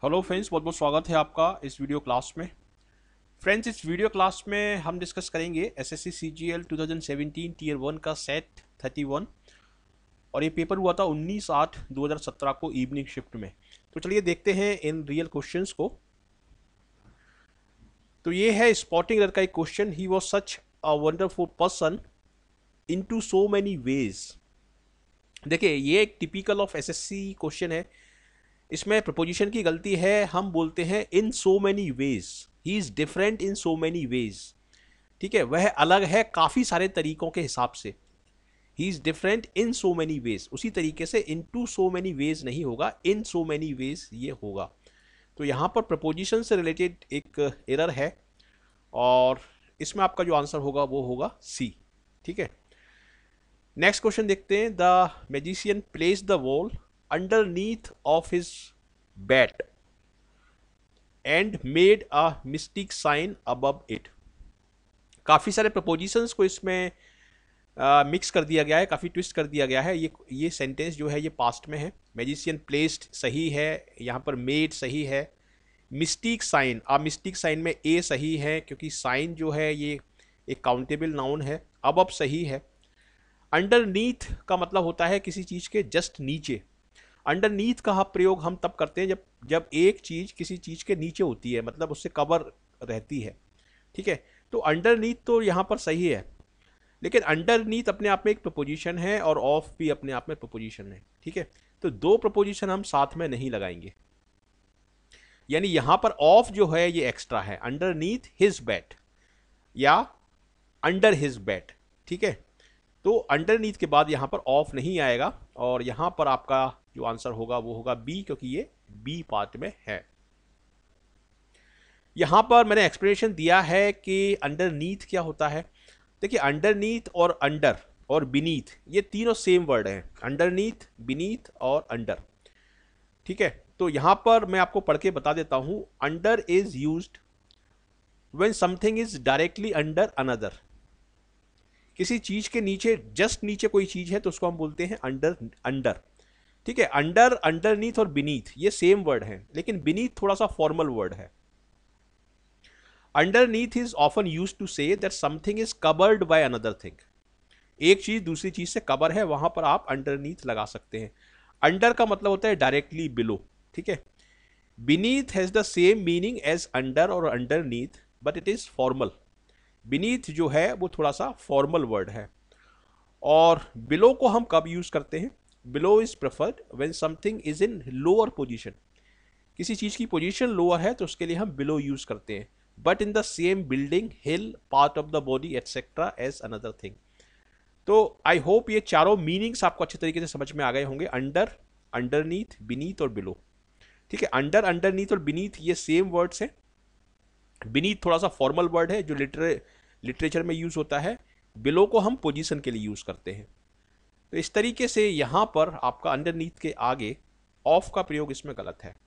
Hello friends, बहुत बहुत स्वागत है आपका इस वीडियो क्लास में। फ्रेंड्स, इस वीडियो क्लास में हम डिस्कस करेंगे एसएससी सीजीएल 2017 टीयर 1 का सेट 31। और ये पेपर हुआ था 19/8/2017 को इवनिंग शिफ्ट में। तो चलिए देखते हैं इन रियल क्वेश्चंस को। तो ये है स्पॉटिंग एरर का एक question. He was such a wonderful person in to so many ways. देखिए, ये एक टिपिकल ऑफ एसएससी क्वेश्चन है। इसमें प्रपोजिशन की गलती है। हम बोलते हैं in so many ways, he is different in so many ways. ठीक है, वह अलग है काफी सारे तरीकों के हिसाब से। He is different in so many ways, उसी तरीके से in to so many ways नहीं होगा, इन सो मैनी वेज ये होगा। तो यहां पर प्रपोजिशन से रिलेटेड एक एरर है और इसमें आपका जो आंसर होगा वो होगा सी। ठीक है, नेक्स्ट क्वेश्चन देखते हैं। The magician place the wall underneath of his bat and made a mystic sign above it. काफ़ी सारे प्रपोजिशंस को इसमें मिक्स कर दिया गया है, काफ़ी ट्विस्ट कर दिया गया है। ये सेंटेंस जो है ये पास्ट में है। मैजिशियन प्लेस्ड सही है, यहाँ पर मेड सही है। मिस्टिक साइन, मिस्टिक साइन में ए सही है क्योंकि साइन जो है ये एक काउंटेबल नाउन है। अब सही है। अंडरनीथ का मतलब होता है किसी चीज़ के जस्ट नीचे। अंडरनीथ का प्रयोग हम तब करते हैं जब जब एक चीज़ किसी चीज़ के नीचे होती है, मतलब उससे कवर रहती है। ठीक है, तो अंडरनीथ तो यहाँ पर सही है, लेकिन अंडरनीथ अपने आप में एक प्रपोजिशन है और ऑफ भी अपने आप में प्रपोजिशन है। ठीक है, तो दो प्रपोजिशन हम साथ में नहीं लगाएंगे, यानी यहां पर ऑफ जो है ये एक्स्ट्रा है। अंडरनीथ हिज बैट या अंडर हिज बैट। ठीक है, तो अंडरनीथ के बाद यहां पर ऑफ नहीं आएगा और यहां पर आपका जो आंसर होगा वो होगा बी, क्योंकि ये बी पार्ट में है। यहां पर मैंने एक्सप्लेनेशन दिया है कि अंडरनीथ क्या होता है। देखिए, अंडरनीथ और अंडर और बीनीथ ये तीनों सेम वर्ड हैं। अंडरनीथ, बीनीथ और अंडर। ठीक है, तो यहां पर मैं आपको पढ़ के बता देता हूं। Under is used when something is directly under another. किसी चीज के नीचे, जस्ट नीचे कोई चीज है तो उसको हम बोलते हैं अंडर। अंडर, ठीक है। अंडर, अंडरनीथ और बीनीथ ये सेम वर्ड है, लेकिन बीनीथ थोड़ा सा फॉर्मल वर्ड है। Underneath is often use to say that something is covered by another thing. एक चीज दूसरी चीज से कवर है, वहां पर आप अंडरनीथ लगा सकते हैं। अंडर का मतलब होता है डायरेक्टली बिलो। ठीक है, beneath has the same meaning as under और underneath, but it is formal. Beneath जो है वो थोड़ा सा फॉर्मल वर्ड है। और बिलो को हम कब यूज करते हैं? Below is preferred when something is in lower position. किसी चीज की पोजीशन लोअर है तो उसके लिए हम बिलो यूज करते हैं। But in the same building, hill, part of the body etcetera as another thing. तो आई होप ये चारों मीनिंग्स आपको अच्छे तरीके से समझ में आ गए होंगे। अंडर, अंडरनीथ, बीनीथ और बिलो। ठीक है, अंडर, अंडरनीथ और बीनीथ ये सेम वर्ड्स हैं। बीनीथ थोड़ा सा फॉर्मल वर्ड है जो लिटरेचर में यूज होता है। बिलो को हम पोजीशन के लिए यूज करते हैं। तो इस तरीके से यहां पर आपका अंडरनीथ के आगे ऑफ का प्रयोग इसमें गलत है।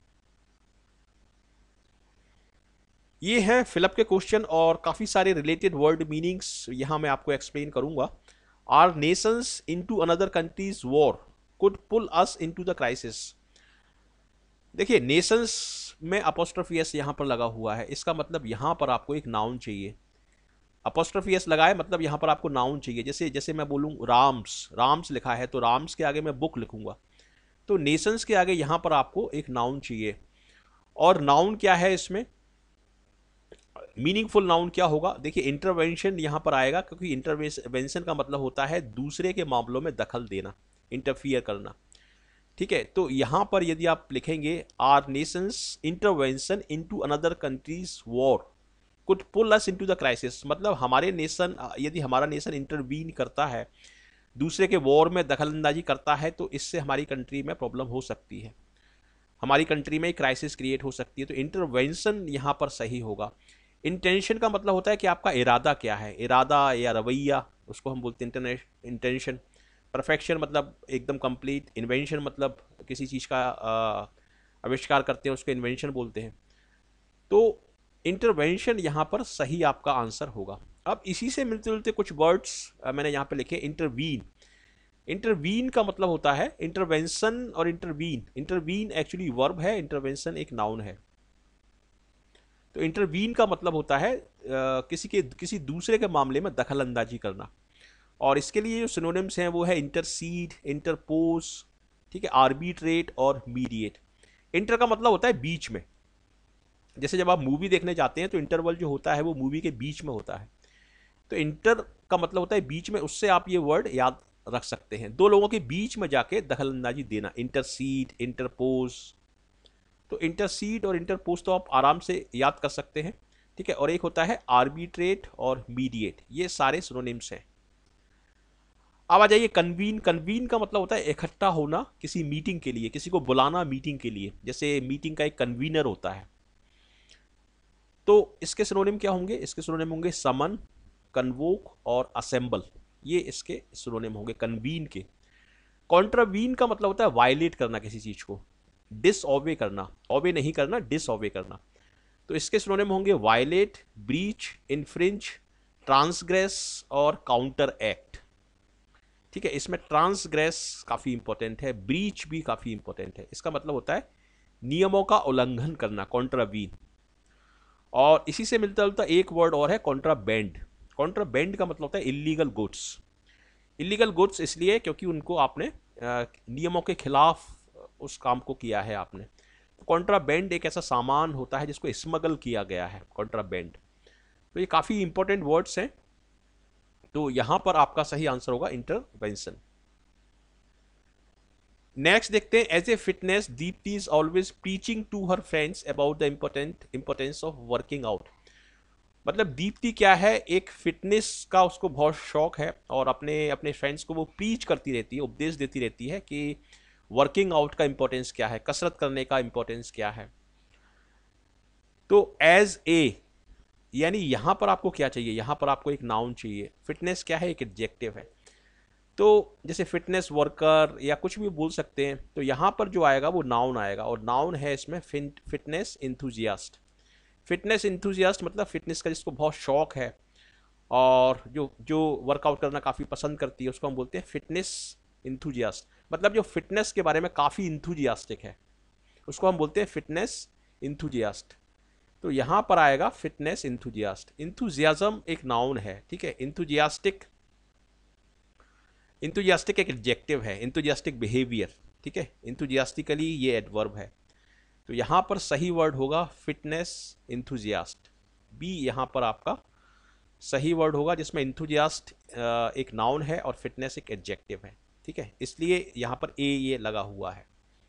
ये है फिलअप के क्वेश्चन और काफी सारे रिलेटेड वर्ड मीनिंग्स यहां मैं आपको एक्सप्लेन करूंगा। Our nations into another countries war could pull us into the crisis. देखिए, नेशंस में अपोस्ट्रोफी एस यहां पर लगा हुआ है, इसका मतलब यहां पर आपको एक नाउन चाहिए। अपोस्ट्रोफी एस लगाए मतलब यहां पर आपको नाउन चाहिए। जैसे जैसे मैं बोलूं राम्स, राम्स लिखा है तो राम्स के आगे मैं बुक लिखूंगा। तो नेशंस के आगे यहां पर आपको एक नाउन चाहिए। और नाउन क्या है इसमें? मीनिंगफुल नाउन क्या होगा? देखिए, इंटरवेंशन यहां पर आएगा, क्योंकि इंटरवेंशन का मतलब होता है दूसरे के मामलों में दखल देना, इंटरफियर करना। ठीक है, तो यहां पर यदि आप लिखेंगे our nations intervention into another countries war could pull us into the crisis, मतलब हमारे नेशन, यदि हमारा नेशन इंटरवीन करता है, दूसरे के वॉर में दखल अंदाजी करता है, तो इससे हमारी कंट्री में प्रॉब्लम हो सकती है, हमारी कंट्री में क्राइसिस क्रिएट हो सकती है। तो इंटरवेंशन यहां पर सही होगा। इंटेंशन का मतलब होता है कि आपका इरादा क्या है, इरादा या रवैया, उसको हम बोलते हैं इंटेंशन। परफेक्शन मतलब एकदम कंप्लीट। इन्वेंशन मतलब किसी चीज़ का आविष्कार करते हैं, उसको इन्वेंशन बोलते हैं। तो इंटरवेंशन यहाँ पर सही आपका आंसर होगा। अब इसी से मिलते जुलते कुछ वर्ड्स मैंने यहाँ पे लिखे। इंटरवीन, इंटरवीन का मतलब होता है इंटरवेंशन और इंटरवीन। इंटरवीन एक्चुअली वर्ब है, इंटरवेंशन एक नाउन है। तो इंटरवीन का मतलब होता है किसी दूसरे के मामले में दखल अंदाजी करना। और इसके लिए जो सिनोनिम्स हैं वो है इंटरसीड, इंटरपोज, ठीक है, आर्बिट्रेट और मीडिएट। इंटर का मतलब होता है बीच में। जैसे जब आप मूवी देखने जाते हैं तो इंटरवल जो होता है वो मूवी के बीच में होता है। तो इंटर का मतलब होता है बीच में, उससे आप ये वर्ड याद रख सकते हैं। दो लोगों के बीच में जाके दखल अंदाजी देना, इंटरसीड, इंटरपोज। तो इंटरसीड और इंटरपोज तो आप आराम से याद कर सकते हैं, ठीक है। और एक होता है आर्बिट्रेट और मीडिएट, ये सारे सिनोनिम्स हैं। अब आ जाइए कन्वीन। कन्वीन का मतलब होता है इकट्ठा होना किसी मीटिंग के लिए, किसी को बुलाना मीटिंग के लिए। जैसे मीटिंग का एक कन्वीनर होता है। तो इसके सिनोनिम क्या होंगे? इसके सिनोनिम होंगे समन, कन्वोक और असेंबल। ये इसके सिनोनिम होंगे कन्वीन के। कॉन्ट्रावीन का मतलब होता है वायलेट करना किसी चीज को, डिसऑबे करना, ऑबे नहीं करना, डिसऑबे करना। तो इसके सिनोनिम होंगे वायलेट, ब्रीच, इन्फ्रिंज, ट्रांसग्रेस और काउंटर एक्ट, ठीक है। इसमें ट्रांसग्रेस काफी इंपॉर्टेंट है, ब्रीच भी काफी इंपॉर्टेंट है। इसका मतलब होता है नियमों का उल्लंघन करना, कॉन्ट्रावीन। और इसी से मिलता जुलता एक वर्ड और है कॉन्ट्राबैंड। कॉन्ट्राबैंड का मतलब होता है इलीगल गुड्स। इलीगल गुड्स इसलिए क्योंकि उनको आपने नियमों के खिलाफ उस काम को किया है आपने। तो कॉन्ट्राबैंड एक ऐसा सामान होता है जिसको स्मगल किया गया है, कॉन्ट्राबैंड। तो ये काफ़ी इंपॉर्टेंट वर्ड्स हैं। तो यहां पर आपका सही आंसर होगा इंटरवेंशन। नेक्स्ट देखते हैं, as a fitness Deepti is always preaching to her friends about the importance of working out. मतलब दीप्ति क्या है, एक फिटनेस का उसको बहुत शौक है और अपने अपने फ्रेंड्स को वो प्रीच करती रहती है, उपदेश देती रहती है कि वर्किंग आउट का इंपॉर्टेंस क्या है, कसरत करने का इंपॉर्टेंस क्या है। तो एज ए, यानी यहां पर आपको क्या चाहिए? यहां पर आपको एक नाउन चाहिए। फिटनेस क्या है? एक एडजेक्टिव है। तो जैसे फिटनेस वर्कर या कुछ भी बोल सकते हैं। तो यहां पर जो आएगा वो नाउन आएगा, और नाउन है इसमें फिटनेस इंथुजियास्ट। फिटनेस इंथुजियास्ट मतलब फिटनेस का जिसको बहुत शौक है और जो जो वर्कआउट करना काफ़ी पसंद करती है, उसको हम बोलते हैं फिटनेस इंथुजियास्ट। मतलब जो फिटनेस के बारे में काफ़ी इंथुजियास्टिक है, उसको हम बोलते हैं फिटनेस इंथुजियास्ट। तो यहाँ पर आएगा फिटनेस इंथुजियास्ट। इंथुजियाज्म एक नाउन है, ठीक है। इंथुजियास्टिक, इंथुजियास्टिक एक एडजेक्टिव है, इंथुजियास्टिक बिहेवियर, ठीक है। इंथुजियास्टिकली ये एडवर्ब है। तो यहाँ पर सही वर्ड होगा फिटनेस इंथुजियास्ट। बी यहाँ पर आपका सही वर्ड होगा, जिसमें इंथुजियास्ट एक नाउन है और फिटनेस एक एडजेक्टिव है, ठीक है। इसलिए यहाँ पर ए ये लगा हुआ है।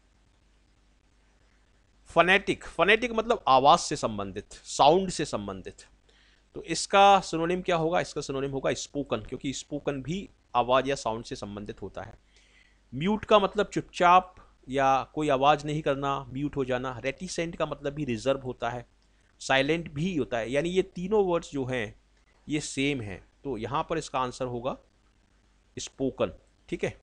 फनेटिक, फनेटिक मतलब आवाज से संबंधित, साउंड से संबंधित। तो इसका सिनोनिम क्या होगा? इसका सिनोनिम होगा स्पोकन, क्योंकि स्पोकन भी आवाज या साउंड से संबंधित होता है। म्यूट का मतलब चुपचाप या कोई आवाज नहीं करना, म्यूट हो जाना। रेटिसेंट का मतलब भी रिजर्व होता है, साइलेंट भी होता है। यानी ये तीनों वर्ड्स जो हैं ये सेम है। तो यहां पर इसका आंसर होगा स्पोकन, ठीक है।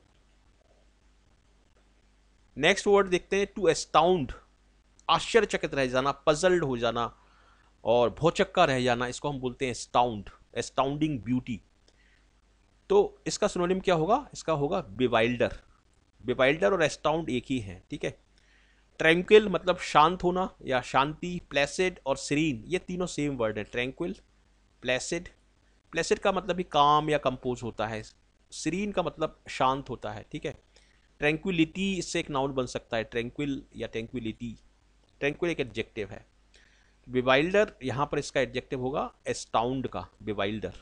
नेक्स्ट वर्ड देखते हैं, टू एस्टाउंड, आश्चर्यचकित रह जाना, पजल्ड हो जाना और भौचक्का रह जाना, इसको हम बोलते हैं एस्टाउंड, एस्टाउंडिंग ब्यूटी। तो इसका सिनोनिम क्या होगा? इसका होगा बिवाइल्डर। बिवाइल्डर और एस्टाउंड एक ही है, ठीक है। ट्रैंक्विल मतलब शांत होना या शांति। प्लेसिड और सीरीन ये तीनों सेम वर्ड है, ट्रैंक्विल, प्लेसिड। प्लेसिड का मतलब भी काम या कंपोज होता है। सीरीन का मतलब शांत होता है, ठीक है। ट्रैंक्विलिटी इससे एक नाउन बन सकता है, ट्रैंक्विल या ट्रैंक्विलिटी। ट्रैंक्विल एक एडजेक्टिव है। बिवाइल्डर यहाँ पर इसका एडजेक्टिव होगा एस्टाउंड का, बिवाइल्डर।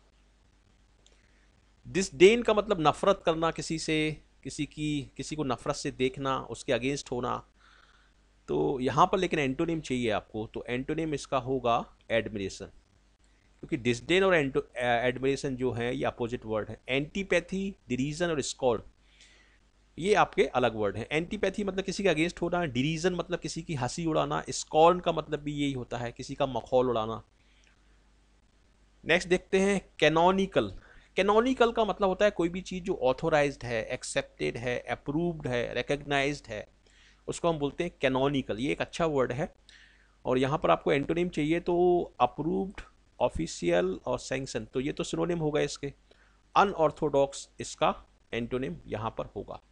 डिसडेन का मतलब नफरत करना किसी से, किसी को नफरत से देखना, उसके अगेंस्ट होना। तो यहाँ पर लेकिन एंटोनिम चाहिए आपको, तो एंटोनिम इसका होगा एडमिरेशन, क्योंकि डिसडेन और एडमिरेशन जो है ये अपोजिट वर्ड है। एंटीपैथी, डिरीजन और स्कॉर्न ये आपके अलग वर्ड हैं। एंटीपैथी मतलब किसी के अगेंस्ट होना, डिरीजन मतलब किसी की हंसी उड़ाना, स्कॉर्न का मतलब भी यही होता है, किसी का मखौल उड़ाना। नेक्स्ट देखते हैं कैनोनिकल। कैनोनिकल का मतलब होता है कोई भी चीज़ जो ऑथोराइज्ड है, एक्सेप्टेड है, अप्रूव्ड है, रिकग्नाइज्ड है, उसको हम बोलते हैं कैनोनिकल। ये एक अच्छा वर्ड है। और यहाँ पर आपको एंटोनिम चाहिए, तो अप्रूव्ड, ऑफिशियल और सैंक्शन, तो ये तो सिनोनिम होगा इसके। अनऑर्थोडॉक्स इसका एंटोनिम यहां पर होगा।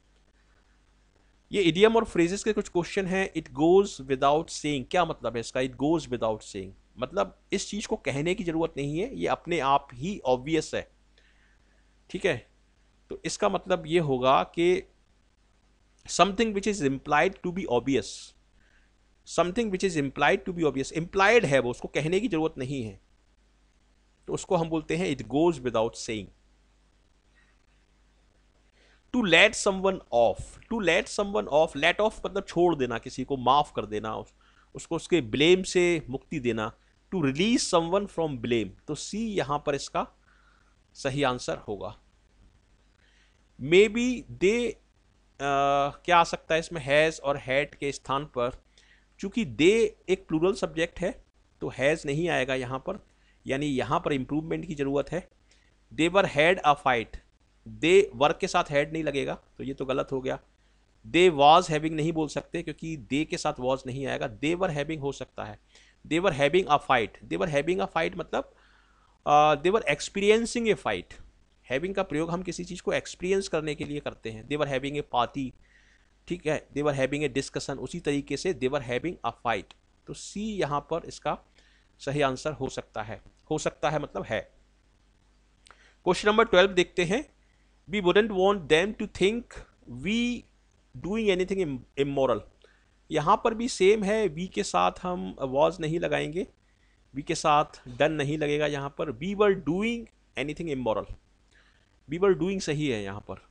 ये इडियम और फ्रेजेस के कुछ क्वेश्चन हैं। इट गोज विदाउट सेइंग, क्या मतलब है इसका? इट गोज विदाउट सेइंग मतलब इस चीज को कहने की जरूरत नहीं है, ये अपने आप ही ऑब्वियस है। ठीक है, तो इसका मतलब ये होगा कि something which is implied to be obvious, something which is implied to be obvious, implied है वो, उसको कहने की जरूरत नहीं है, तो उसको हम बोलते हैं it goes without saying. To let someone off, to let someone off, let off मतलब छोड़ देना, किसी को माफ कर देना, उसको उसके ब्लेम से मुक्ति देना। To release someone from blame, तो सी यहां पर इसका सही आंसर होगा। मे बी दे, क्या आ सकता है इसमें? हैज और हैड के स्थान पर, चूंकि दे एक प्लूरल सब्जेक्ट है तो हैज नहीं आएगा यहां पर, यानी यहां पर इंप्रूवमेंट की जरूरत है। They were had a fight, they were के साथ हैड नहीं लगेगा तो ये तो गलत हो गया। दे वॉज हैविंग नहीं बोल सकते क्योंकि दे के साथ वॉज नहीं आएगा, दे वर हैविंग हो सकता है। They were having a fight, they were having a fight मतलब they were experiencing a fight. Having का प्रयोग हम किसी चीज को एक्सपीरियंस करने के लिए करते हैं। दे वर हैविंग ए पार्टी, ठीक है, they were having a discussion, उसी तरीके से दे वर हैविंग अ फाइट। तो सी यहां पर इसका सही आंसर हो सकता है, हो सकता है मतलब है। क्वेश्चन नंबर 12 देखते हैं। We wouldn't want them to think we doing anything immoral, यहां पर भी सेम है, वी के साथ हम वॉज नहीं लगाएंगे, वी के साथ डन नहीं लगेगा यहां पर। We were doing anything immoral, we were doing सही है यहां पर,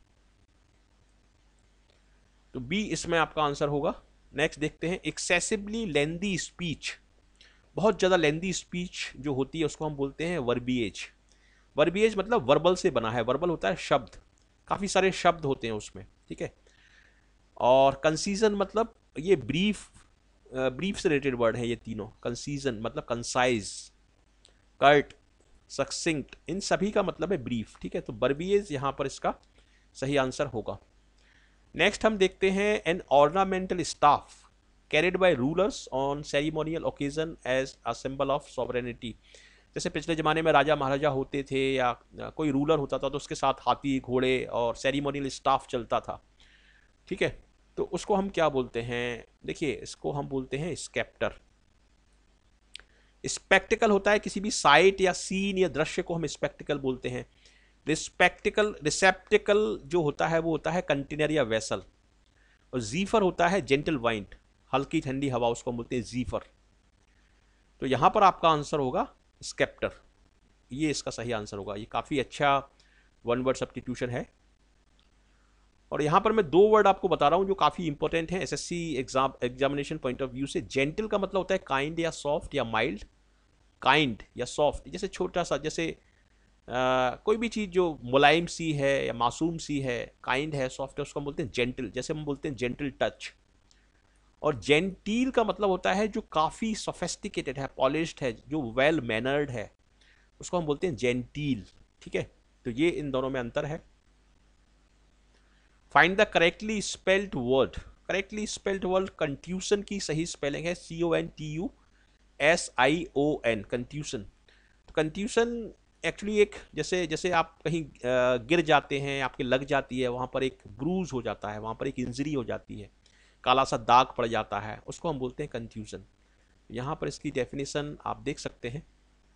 तो बी इसमें आपका आंसर होगा। नेक्स्ट देखते हैं। एक्सेसिवली लेंदी स्पीच, बहुत ज़्यादा लेंदी स्पीच जो होती है उसको हम बोलते हैं वर्बिएज। वर्बिएज मतलब वर्बल से बना है, वर्बल होता है शब्द, काफ़ी सारे शब्द होते हैं उसमें, ठीक है। और कंसीजन मतलब ये ब्रीफ, ब्रीफ से रिलेटेड वर्ड है ये तीनों। कंसीजन मतलब कंसाइज, कर्ट, सक्सिंक्ट, इन सभी का मतलब है ब्रीफ, ठीक है। तो वर्बिएज यहाँ पर इसका सही आंसर होगा। नेक्स्ट हम देखते हैं। An ornamental staff carried by rulers on ceremonial occasion as a symbol of sovereignty, जैसे पिछले ज़माने में राजा महाराजा होते थे या कोई रूलर होता था तो उसके साथ हाथी घोड़े और सेरिमोनियल स्टाफ चलता था, ठीक है। तो उसको हम क्या बोलते हैं? देखिए इसको हम बोलते हैं स्केप्टर। स्पेक्टिकल होता है किसी भी साइट या सीन या दृश्य को हम स्पेक्टिकल बोलते हैं। रिस्पेक्टिकल, रिसेप्टिकल जो होता है वो होता है कंटेनर या वेसल। और जीफर होता है जेंटल वाइंड, हल्की ठंडी हवा, उसको हम बोलते हैं जीफर। तो यहां पर आपका आंसर होगा स्केप्टर, ये इसका सही आंसर होगा। ये काफ़ी अच्छा वन वर्ड सब्स्टिट्यूशन है। और यहाँ पर मैं दो वर्ड आपको बता रहा हूँ जो काफ़ी इंपॉर्टेंट हैं SSC examination point of view से। जेंटल का मतलब होता है काइंड या सॉफ्ट या माइल्ड, काइंड या सॉफ्ट, जैसे छोटा सा, जैसे कोई भी चीज़ जो मुलायम सी है या मासूम सी है, काइंड है, सॉफ्ट है, उसको हम बोलते हैं जेंटल, जैसे हम बोलते हैं जेंटल टच। और जेंटील का मतलब होता है जो काफ़ी सोफेस्टिकेटेड है, पॉलिश्ड है, जो वेल मैनर्ड है, उसको हम बोलते हैं जेंटील, ठीक है। तो ये इन दोनों में अंतर है। Find the correctly spelled word, correctly spelled word contusion की सही स्पेलिंग है CONTUSION, कंट्यूशन। तो कंट्यूशन एक्चुअली एक, जैसे जैसे आप कहीं गिर जाते हैं, आपके लग जाती है, वहाँ पर एक ब्रूज हो जाता है, वहाँ पर एक इंजरी हो जाती है, काला सा दाग पड़ जाता है, उसको हम बोलते हैं कंट्यूशन। यहाँ पर इसकी डेफिनेशन आप देख सकते हैं।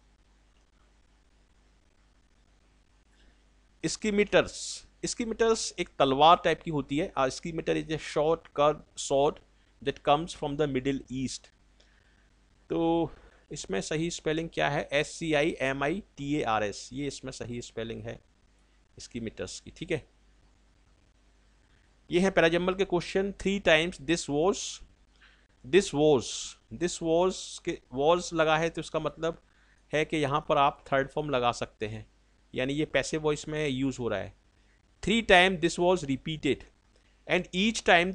स्कीमीटर्स, स्कीमीटर्स एक तलवार टाइप की होती है। Scimitar is a short curve sword that comes from the Middle East. तो इसमें सही स्पेलिंग क्या है? SCIMITARS, ये इसमें सही स्पेलिंग है स्कीमीटर्स की, ठीक है। ये है पैराजम्बल के question. 3 times this was, this was, this was के वॉज लगा है तो इसका मतलब है कि यहाँ पर आप थर्ड फॉर्म लगा सकते हैं, यानी ये पैसिव वॉइस में यूज हो रहा है। 3 time this was repeated and each time the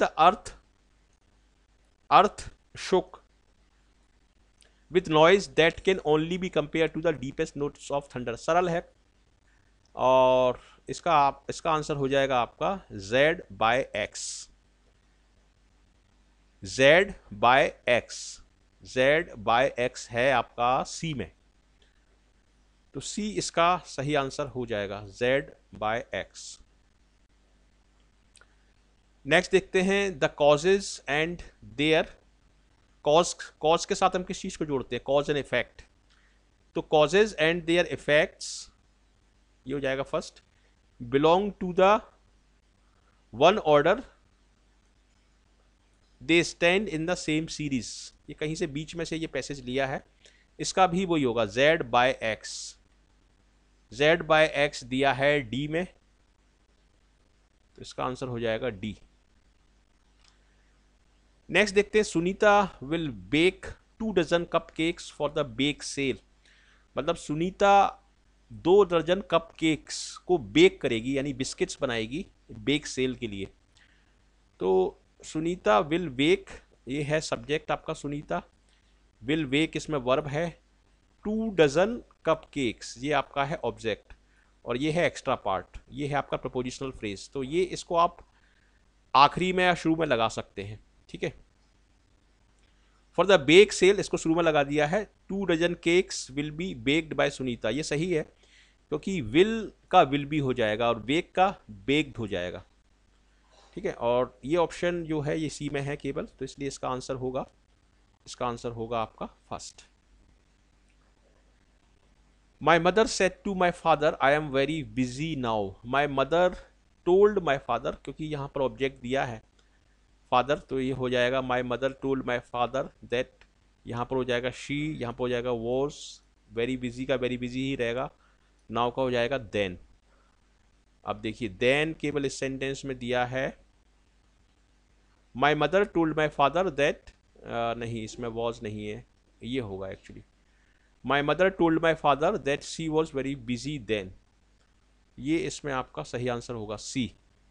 earth shook with noise that can only be compared to the deepest notes of thunder। सरल है और इसका आंसर हो जाएगा आपका Z/X, Z/X, Z/X है आपका सी में, तो सी इसका सही आंसर हो जाएगा Z/X। नेक्स्ट देखते हैं the causes and their, cause के साथ हम किस चीज को जोड़ते हैं, कॉज एंड इफेक्ट। तो कॉजेज एंड देयर इफेक्ट्स, ये हो जाएगा first, belong to the one order, they stand in the same series. ये कहीं से बीच में से ये पैसेज लिया है, इसका भी वही होगा z by X, z by X दिया है डी में, तो इसका आंसर हो जाएगा डी। नेक्स्ट देखते हैं Sunita will bake 2 dozen cupcakes for the bake sale. मतलब सुनीता 2 दर्जन कप केक्स को बेक करेगी, यानी बिस्किट्स बनाएगी बेक सेल के लिए। तो सुनीता विल बेक, ये है सब्जेक्ट आपका सुनीता, विल बेक इसमें वर्ब है, 2 डजन कप केक्स ये आपका है ऑब्जेक्ट, और ये है एक्स्ट्रा पार्ट, ये है आपका प्रपोजिशनल फ्रेज। तो ये इसको आप आखिरी में या शुरू में लगा सकते हैं, ठीक है। फॉर द बेक सेल इसको शुरू में लगा दिया है, 2 dozen cakes will be baked by Sunita, ये सही है क्योंकि विल का विल बी हो जाएगा और बेक का बेक्ड हो जाएगा, ठीक है। और ये ऑप्शन जो है ये सी में है केवल, तो इसलिए इसका आंसर होगा आपका first. My mother said to my father I am very busy now. My mother told my father, क्योंकि यहाँ पर ऑब्जेक्ट दिया है फादर, तो ये हो जाएगा my mother told my father that, यहाँ पर हो जाएगा शी, यहाँ पर हो जाएगा वॉज, वेरी बिजी का वेरी बिजी ही रहेगा, नाउ का हो जाएगा देन। अब देखिए देन केवल इस सेंटेंस में दिया है my mother told my father that, नहीं इसमें वॉज नहीं है, ये होगा actually my mother told my father that she was very busy then, ये इसमें आपका सही आंसर होगा सी।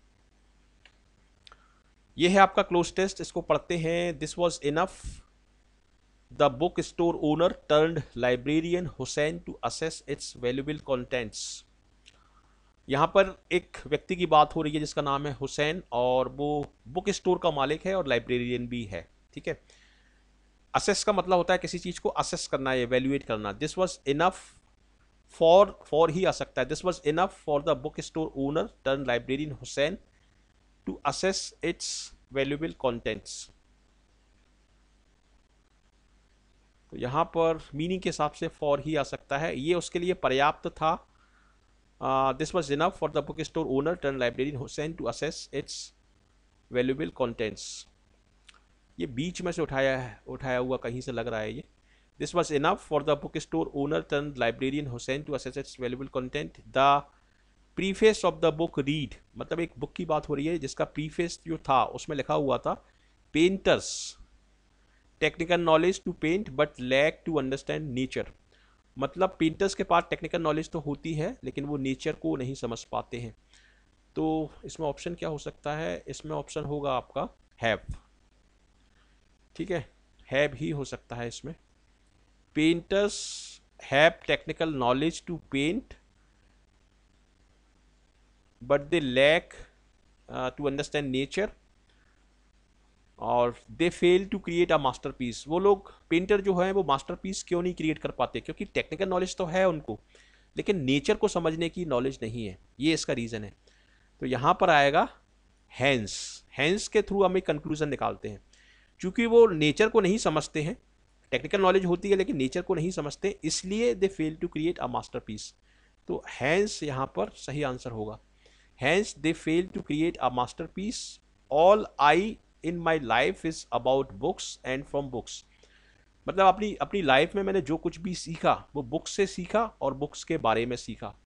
ये है आपका क्लोज टेस्ट, इसको पढ़ते हैं। This was enough the book store owner turned librarian Hussain to assess its valuable contents. यहाँ पर एक व्यक्ति की बात हो रही है जिसका नाम है हुसैन, और वो बुक स्टोर का मालिक है और लाइब्रेरियन भी है, ठीक है। असेस का मतलब होता है किसी चीज को असेस करना, एवेल्युएट करना। This was enough for he आ सकता है, this was enough for the book store owner turn librarian Hussain to assess its valuable contents. तो यहाँ पर मीनिंग के हिसाब से फॉर ही आ सकता है, ये उसके लिए पर्याप्त था। This was enough for the book store owner turn librarian Hussain to assess its valuable contents. ये बीच में से उठाया हुआ कहीं से लग रहा है ये। This was enough for the book store owner turn librarian Hussain to assess its valuable content. The preface of the book read, मतलब एक बुक की बात हो रही है जिसका प्रीफेस जो था उसमें लिखा हुआ था painters technical knowledge to paint but lack to understand nature. मतलब पेंटर्स के पास टेक्निकल नॉलेज तो होती है लेकिन वो नेचर को नहीं समझ पाते हैं। तो इसमें ऑप्शन क्या हो सकता है, इसमें ऑप्शन होगा आपका हैव, ठीक है, हैव ही हो सकता है इसमें। Painters have technical knowledge to paint but they lack to understand nature, और they fail to create a masterpiece. वो लोग पेंटर जो है वो मास्टरपीस क्यों नहीं क्रिएट कर पाते, क्योंकि टेक्निकल नॉलेज तो है उनको लेकिन नेचर को समझने की नॉलेज नहीं है, ये इसका रीज़न है। तो यहाँ पर आएगा हैंस, हैंस के थ्रू हम एक कंक्लूजन निकालते हैं। चूंकि वो नेचर को नहीं समझते हैं, टेक्निकल नॉलेज होती है लेकिन नेचर को नहीं समझते, इसलिए they fail to create a masterpiece. तो हैंस यहाँ पर सही आंसर होगा। Hence they fail to create a masterpiece, all I in my life is about books and from books. मतलब अपनी अपनी लाइफ में मैंने जो कुछ भी सीखा वो बुक्स से सीखा और बुक्स के बारे में सीखा।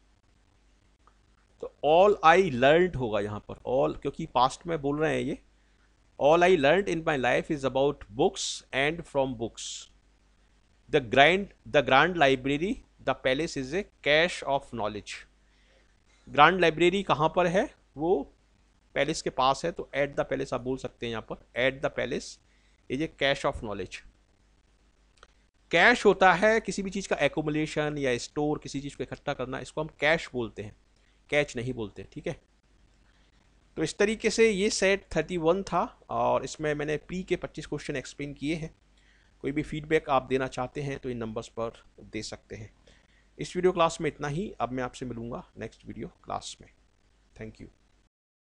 तो ऑल आई लर्नड होगा यहाँ पर, ऑल क्योंकि पास्ट में बोल रहे हैं ये। All I learned in my life is about books and from books. The grand library the palace is a cache of knowledge. Grand library कहाँ पर है, वो पैलेस के पास है, तो एट द पैलेस आप बोल सकते हैं यहाँ पर, at the palace is a cache of knowledge. Cache होता है किसी भी चीज़ का एक्यूमुलेशन या स्टोर, किसी चीज़ को इकट्ठा करना, इसको हम कैश बोलते हैं, कैच नहीं बोलते, ठीक है। तो इस तरीके से ये सेट 31 था और इसमें मैंने प्री के 25 क्वेश्चन एक्सप्लेन किए हैं। कोई भी फीडबैक आप देना चाहते हैं तो इन नंबर्स पर दे सकते हैं। इस वीडियो क्लास में इतना ही, अब मैं आपसे मिलूँगा नेक्स्ट वीडियो क्लास में। Thank you.